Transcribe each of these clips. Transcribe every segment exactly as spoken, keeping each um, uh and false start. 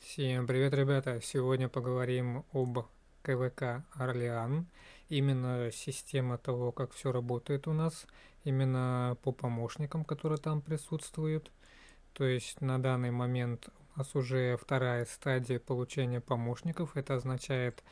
Всем привет, ребята! Сегодня поговорим об КВК Орлеан. Именно система того, как все работает у нас, именно по помощникам, которые там присутствуют. То есть на данный момент у нас уже вторая стадия получения помощников. Это означает,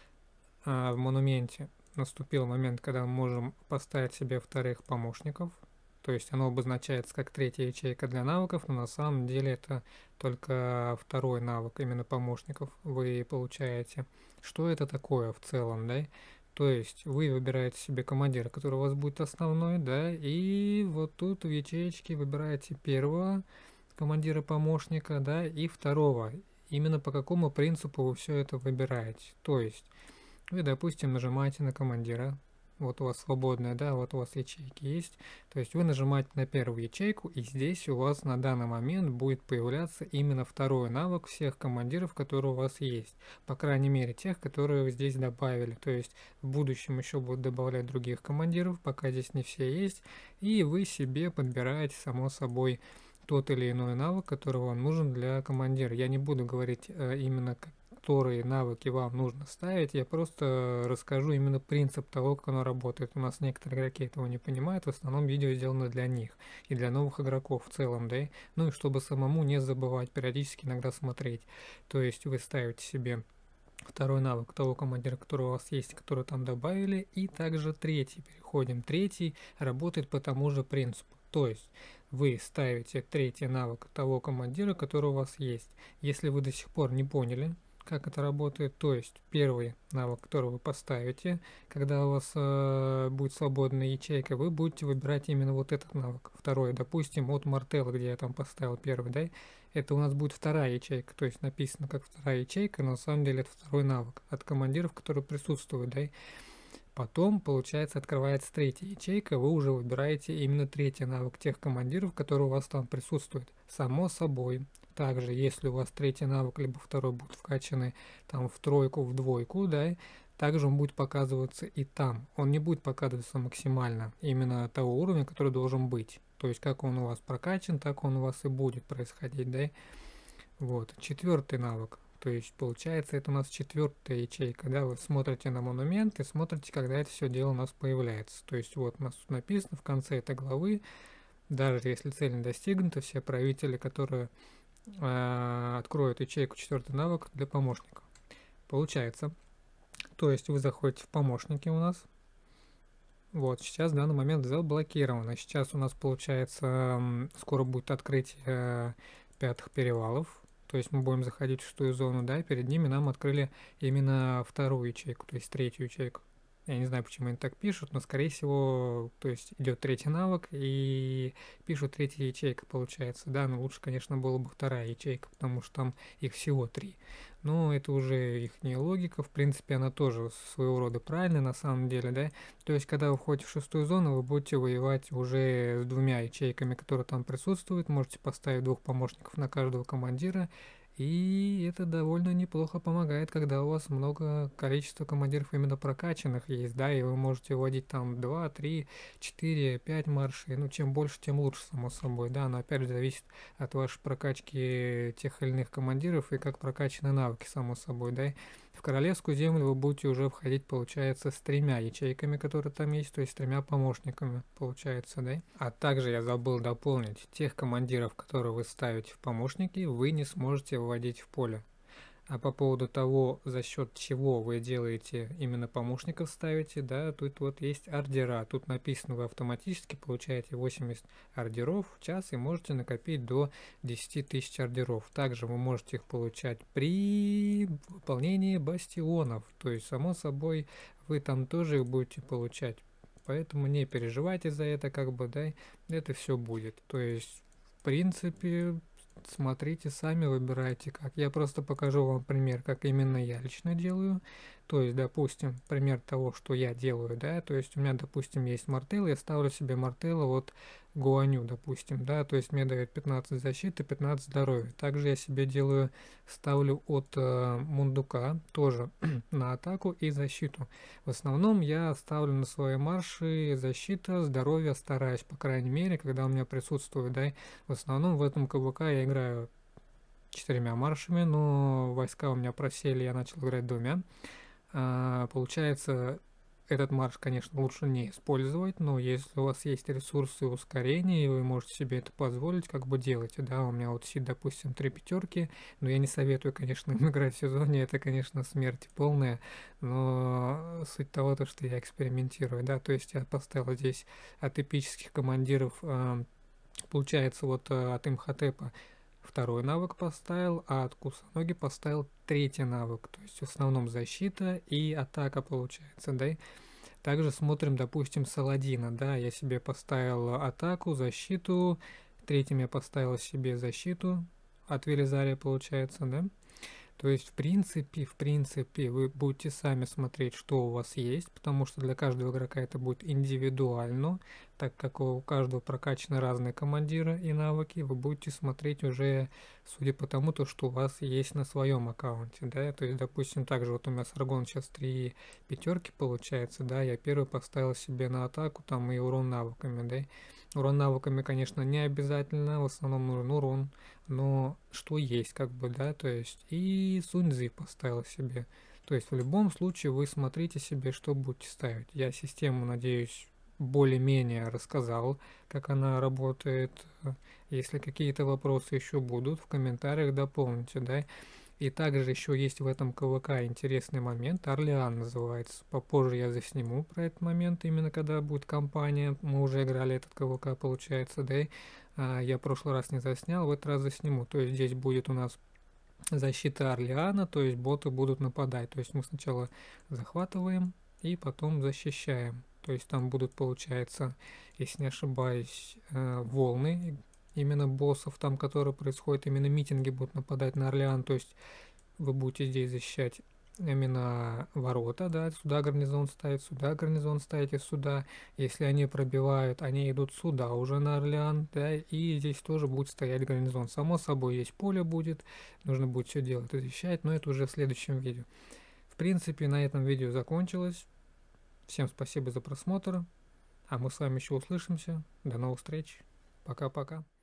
а, в монументе наступил момент, когда мы можем поставить себе вторых помощников. То есть оно обозначается как третья ячейка для навыков, но на самом деле это только второй навык именно помощников вы получаете. Что это такое в целом, да? То есть вы выбираете себе командира, который у вас будет основной, да, и вот тут в ячеечке выбираете первого командира помощника, да, и второго. Именно по какому принципу вы все это выбираете. То есть вы, допустим, нажимаете на командира, вот у вас свободная, да, вот у вас ячейки есть, то есть вы нажимаете на первую ячейку, и здесь у вас на данный момент будет появляться именно второй навык всех командиров, которые у вас есть, по крайней мере тех, которые вы здесь добавили, то есть в будущем еще будут добавлять других командиров, пока здесь не все есть, и вы себе подбираете, само собой, тот или иной навык, который вам нужен для командира. Я не буду говорить э, именно которые навыки вам нужно ставить, я просто расскажу именно принцип того, как оно работает. У нас некоторые игроки этого не понимают, в основном видео сделано для них и для новых игроков в целом, да, ну и чтобы самому не забывать, периодически иногда смотреть. То есть вы ставите себе второй навык того командира, который у вас есть, который там добавили, и также третий. Переходим. Третий работает по тому же принципу. То есть вы ставите третий навык того командира, который у вас есть. Если вы до сих пор не поняли, как это работает, то есть первый навык, который вы поставите, когда у вас э, будет свободная ячейка, вы будете выбирать именно вот этот навык. Второй, допустим, от Мартелла, где я там поставил первый, да, это у нас будет вторая ячейка, то есть написано как вторая ячейка, но на самом деле это второй навык от командиров, которые присутствуют, да. Потом, получается, открывается третья ячейка, вы уже выбираете именно третий навык тех командиров, которые у вас там присутствуют. Само собой, также, если у вас третий навык, либо второй будут вкачаны там в тройку, в двойку, да, также он будет показываться и там. Он не будет показываться максимально именно того уровня, который должен быть. То есть, как он у вас прокачан, так он у вас и будет происходить, да. Вот, четвертый навык. То есть, получается, это у нас четвертая ячейка, да, вы смотрите на монумент и смотрите, когда это все дело у нас появляется. То есть, вот у нас тут написано в конце этой главы, даже если цель не достигнута, все правители, которые э, откроют ячейку четвертый навык для помощника. Получается, то есть вы заходите в помощники у нас. Вот, сейчас в данный момент заблокировано. Сейчас у нас получается, скоро будет открытие э, пятых перевалов. То есть мы будем заходить в шестую зону, да, и перед ними нам открыли именно вторую ячейку, то есть третью ячейку. Я не знаю, почему они так пишут, но скорее всего, то есть идет третий навык и пишут третья ячейка, получается, да, но лучше, конечно, было бы вторая ячейка, потому что там их всего три. Но это уже их не логика, в принципе, она тоже своего рода правильная на самом деле, да. То есть, когда вы входите в шестую зону, вы будете воевать уже с двумя ячейками, которые там присутствуют, можете поставить двух помощников на каждого командира, и это довольно неплохо помогает, когда у вас много количества командиров именно прокачанных есть, да, и вы можете вводить там два, три, четыре, пять маршей, ну чем больше, тем лучше, само собой, да, но опять же зависит от вашей прокачки тех или иных командиров и как прокачаны навыки, само собой, да. В королевскую землю вы будете уже входить, получается, с тремя ячейками, которые там есть, то есть с тремя помощниками, получается, да. А также я забыл дополнить, тех командиров, которые вы ставите в помощники, вы не сможете вводить в поле. А по поводу того, за счет чего вы делаете именно помощников ставите, да, тут вот есть ордера. Тут написано, вы автоматически получаете восемьдесят ордеров в час и можете накопить до десяти тысяч ордеров. Также вы можете их получать при выполнении бастионов. То есть, само собой, вы там тоже их будете получать. Поэтому не переживайте за это, как бы, да, это все будет. То есть, в принципе, смотрите сами, выбирайте как. Я просто покажу вам пример, как именно я лично делаю. То есть, допустим, пример того, что я делаю, да, то есть у меня, допустим, есть Мартелла, я ставлю себе Мартелла вот Гуаню, допустим, да, то есть мне дает пятнадцать защиты, пятнадцать здоровья. Также я себе делаю, ставлю от э, Мундука тоже на атаку и защиту. В основном я ставлю на свои марши защита, здоровье, стараюсь, по крайней мере, когда у меня присутствует, да, в основном в этом КВК я играю четырьмя маршами, но войска у меня просели, я начал играть двумя. А, получается, этот марш, конечно, лучше не использовать, но если у вас есть ресурсы ускорения, и вы можете себе это позволить, как бы делайте, да, у меня вот сидит, допустим, три пятерки, но я не советую, конечно, им играть в сезоне, это, конечно, смерть полная, но суть того, то, что я экспериментирую, да, то есть я поставил здесь от эпических командиров, а, получается, вот а, от Имхотепа второй навык поставил, а от Кусаноги поставил третий навык, то есть в основном защита и атака получается, да. Также смотрим, допустим, Саладина, да, я себе поставил атаку, защиту, третьим я поставил себе защиту от Велизария получается, да. То есть, в принципе, в принципе, вы будете сами смотреть, что у вас есть, потому что для каждого игрока это будет индивидуально, так как у каждого прокачаны разные командиры и навыки, вы будете смотреть уже, судя по тому, то, что у вас есть на своем аккаунте, да, то есть, допустим, также вот у меня Саргон сейчас три пятерки получается, да, я первый поставил себе на атаку, там и урон навыками, да. Урон навыками, конечно, не обязательно, в основном нужен урон, но что есть, как бы, да, то есть, и Суньцзы поставил себе. То есть, в любом случае, вы смотрите себе, что будете ставить. Я систему, надеюсь, более-менее рассказал, как она работает. Если какие-то вопросы еще будут, в комментариях дополните, да. И также еще есть в этом КВК интересный момент, Орлеан называется. Попозже я засниму про этот момент, именно когда будет кампания. Мы уже играли этот КВК, получается, да. А, я в прошлый раз не заснял, в этот раз засниму. То есть здесь будет у нас защита Орлеана, то есть боты будут нападать. То есть мы сначала захватываем и потом защищаем. То есть там будут, получается, если не ошибаюсь, волны именно боссов, там, которые происходят, именно митинги будут нападать на Орлеан, то есть вы будете здесь защищать именно ворота, да, сюда гарнизон ставить, сюда гарнизон ставите, сюда, если они пробивают, они идут сюда уже на Орлеан, да, и здесь тоже будет стоять гарнизон. Само собой, есть поле будет, нужно будет все делать и защищать, но это уже в следующем видео. В принципе, на этом видео закончилось. Всем спасибо за просмотр, а мы с вами еще услышимся. До новых встреч. Пока-пока.